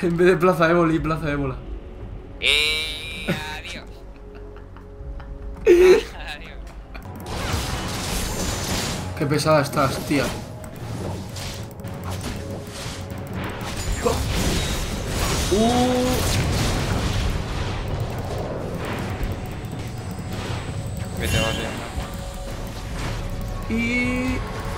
En vez de Plaza Éboli, Plaza Ébola. Adiós. Adiós. Qué pesada estás, tía. Vete, vale. Y...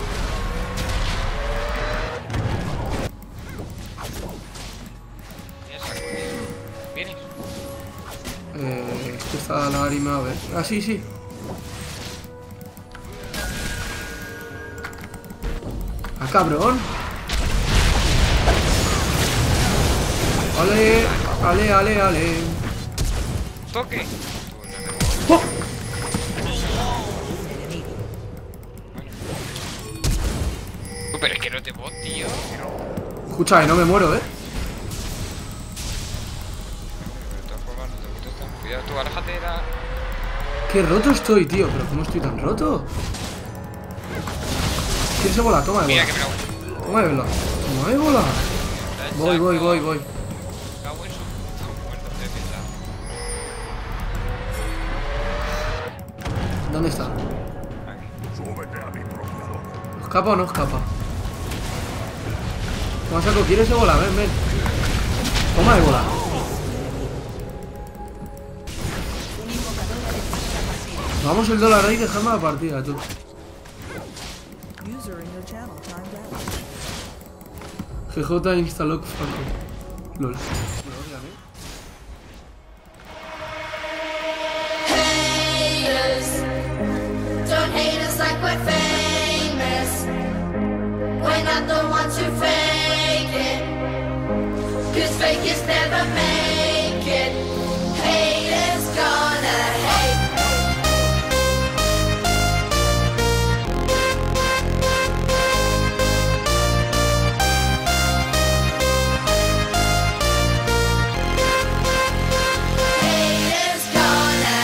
¿Vienes? Esto está la arima, a ver. Ah, sí, sí. Ah, cabrón. Ale, ale, ale, ale. Toque. ¡Oh! Pero es que no te bot, tío. Escucha, no me muero, De todas formas, no te botes tan. Cuidado, tú, aléjate de la. Qué roto estoy, tío. Pero ¿cómo estoy tan roto? ¿Quieres ébola? Toma ébola. Mira que me la. Toma ébola. Toma ébola. Voy. Cago en su puta muerto, te piensa. ¿Dónde está? Aquí. ¿Escapa o no escapa? Toma, saco. ¿Quieres ébola? Ven, ven. Toma ébola. Vamos el dólar ahí y dejamos la partida, tú. GJ instaló Franco. LOL. Haters, don't hate us like we're famous. We're not the ones who fake it, 'cause fakers never make it. Haters gonna hate. Haters gonna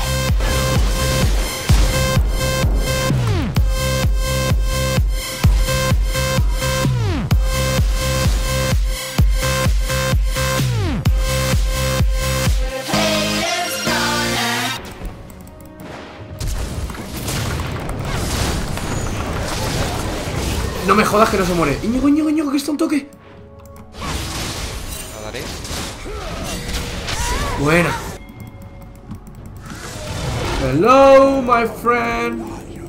haters gonna No me jodas que no se muere. Íñigo, Íñigo, Íñigo, que está un toque. La daré. Buena. Hello, my friend.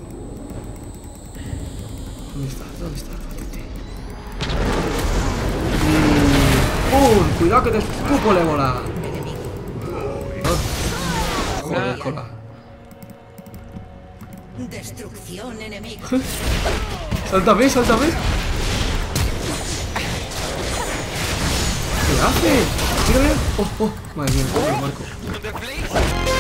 ¿Dónde está? ¿Dónde está? Patete. ¡Pum! Cuidado que te escupo la ébola. Joder, cola. Destrucción enemiga. Sáltame, sáltame. ¿Qué hace? Mira, mira. Oh, oh. Madre mía, pobre Marco. The Blaze.